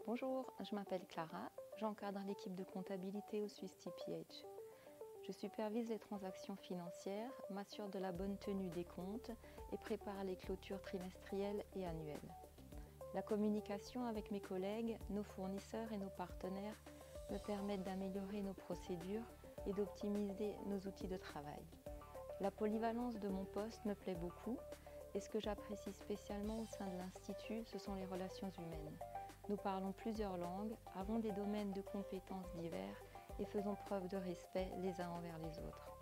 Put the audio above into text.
Bonjour, je m'appelle Clara, j'encadre l'équipe de comptabilité au Swiss TPH. Je supervise les transactions financières, m'assure de la bonne tenue des comptes et prépare les clôtures trimestrielles et annuelles. La communication avec mes collègues, nos fournisseurs et nos partenaires me permettent d'améliorer nos procédures et d'optimiser nos outils de travail. La polyvalence de mon poste me plaît beaucoup et ce que j'apprécie spécialement au sein de l'Institut, ce sont les relations humaines. Nous parlons plusieurs langues, avons des domaines de compétences divers et faisons preuve de respect les uns envers les autres.